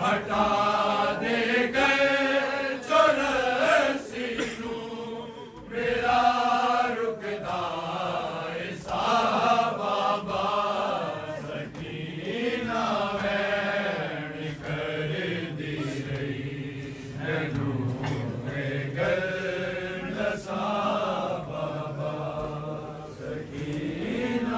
हटा दे गए जो रस्सी नू मेरा रुकदा ऐसा बाबा सकीना वैन कर दी रही मैनू गल दसा बाबा सकीना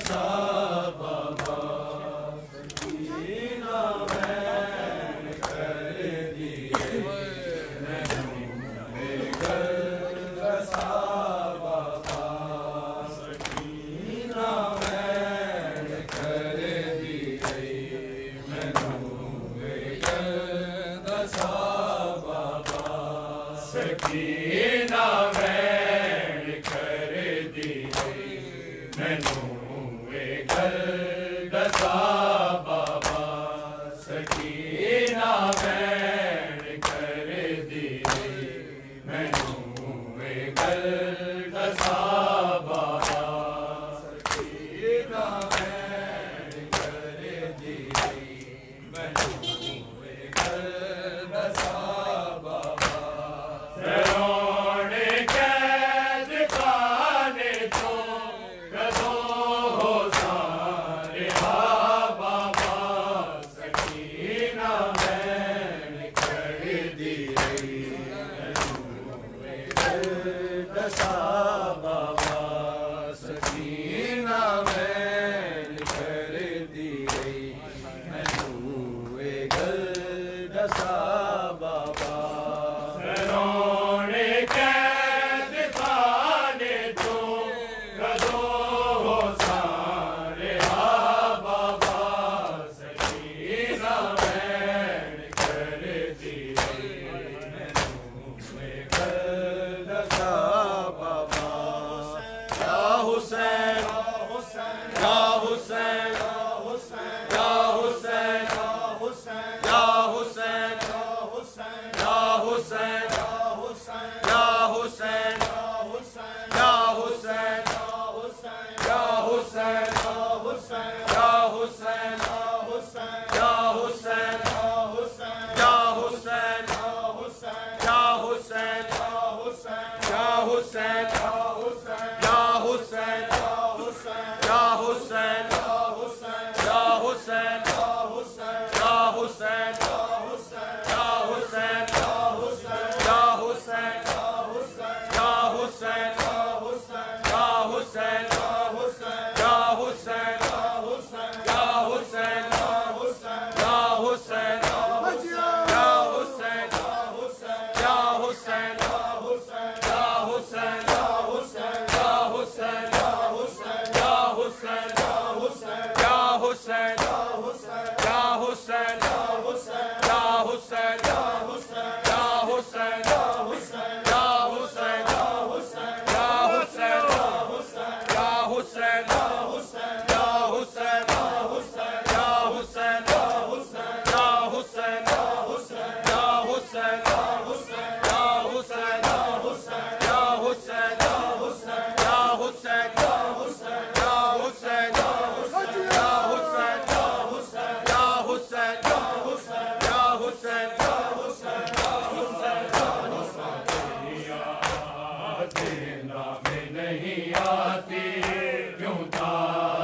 में नहीं आती क्यों था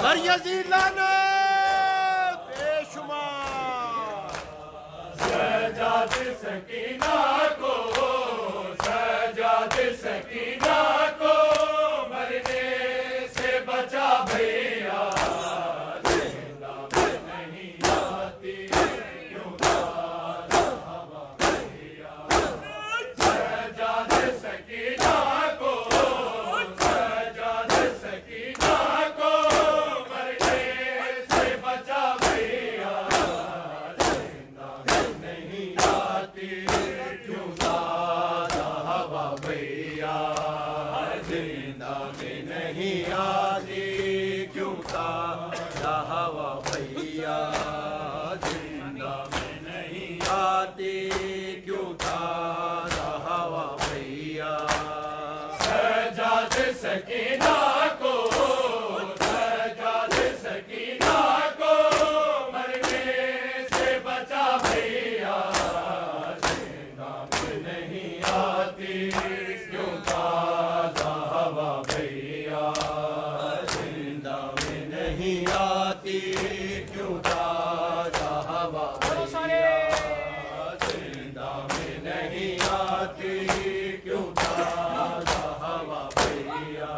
बरयज़ीद लानत बेशुमार। सजाद सकीना को, सजाद सकीना को मरने से बचा भैया, जिंदा में नहीं आती क्यों ताज़ा हवा भैया। सजाद सकीना को, सजाद सकीना को मरने से बचा भैया, जिंदा में नहीं आती क्यों ताज़ा हवा भैया, जिंदा में नहीं आती क्यों ताज़ा हवा भैया, जिंदा में नहीं आती क्यों ताज़ा हवा भैया। सजाद सकीना को, सजाद सकीना को मरने से बचा भैया, जिंदा में नहीं आती क्यों ताज़ा हवा भैया, जिंदा में नहीं आती क्यों ताज़ा हवा भैया, जिंदा में नहीं आती क्यों ताज़ा हवा भैया।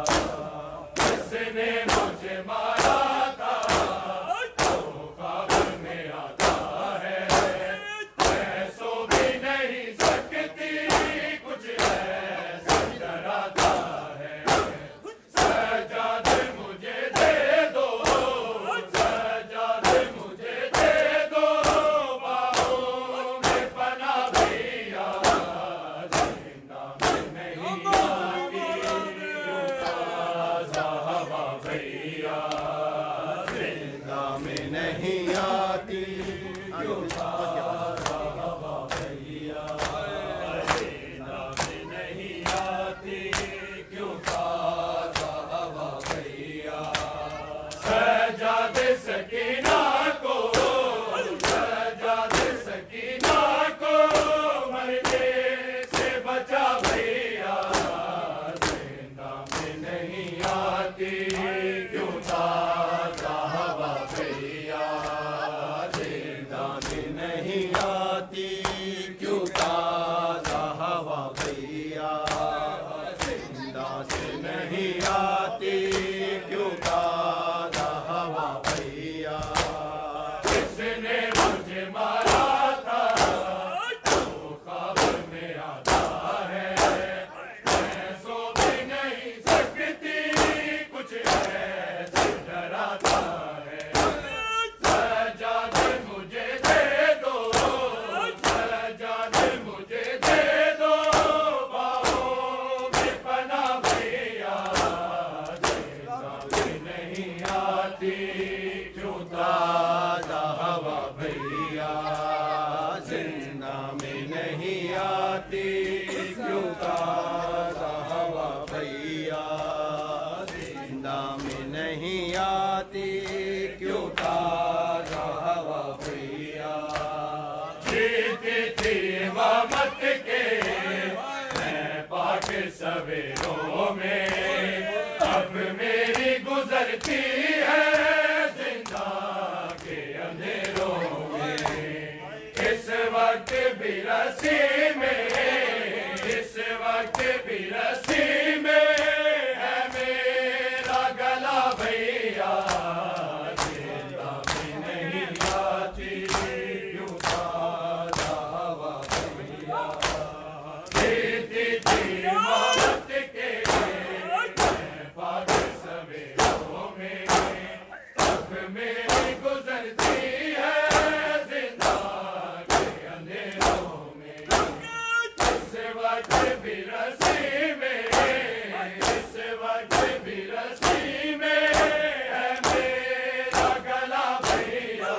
जिसने मुझे मारा था वो ख्वाब में आता है, मैं सो भी नहीं सकती कुछ ऐसा डराता है। सजाद मुझे दे दो, सजाद मुझे दे दो, बाहों में पना भैया, जिंदा में नहीं आती क्यों ताज़ा हवा भैया, जिंदा में नहीं आती क्यों ताज़ा हवा भैया, जिंदा में नहीं आती क्यों ताज़ा हवा भैया। सजाद सकीना को, सजाद सकीना को मरने से बचा भैया, जिंदा में नहीं आती क्यों ताज़ा हवा भैया, जिंदा में नहीं आती क्यों ताज़ा हवा भैया, जिंदा से नहीं आती क्यों ताज़ा हवा भैया। जिसने मुझे मारा था वो ख्वाब में आता है, मैं सो भी नहीं सकती कुछ ऐसे डराता है। सजाद मुझे दे दो, सजाद मुझे दे दो, बाहों में पना भैया, जिंदा में नहीं आती क्यों ताज़ा हवा भैया, जिंदा में नहीं आती क्यों ताज़ा हवा भैया, जिंदा में नहीं आती क्यों ताज़ा हवा भैया। जीती थी इमामत के मैं पाक सवेरों में, अब मेरी गुजरती है जिंदा के अंधेरों में। इस वक्त भी रस्सी में, इस वक्त भी रस्सी में है मेरा गला भैया, जिंदा में नहीं आती क्यों ताज़ा हवा भैया। जीती थी इमामत के मैं पाक सवेरों में, अब मेरी गुजरती है जिंदा के अंधेरों में। इस वक्त भी रस्सी में, इस वक्त भी रस्सी में है मेरा गला भैया,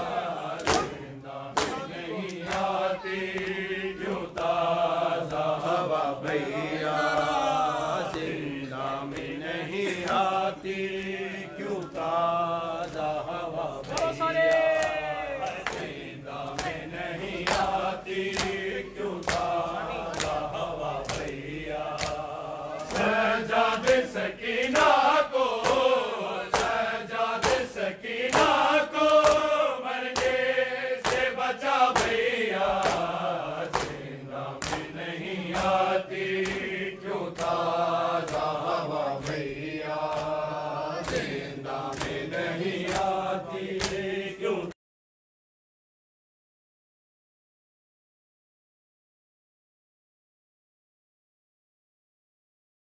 जिंदा में नहीं आती क्यों ताज़ा हवा भैया, जिंदा में नहीं आती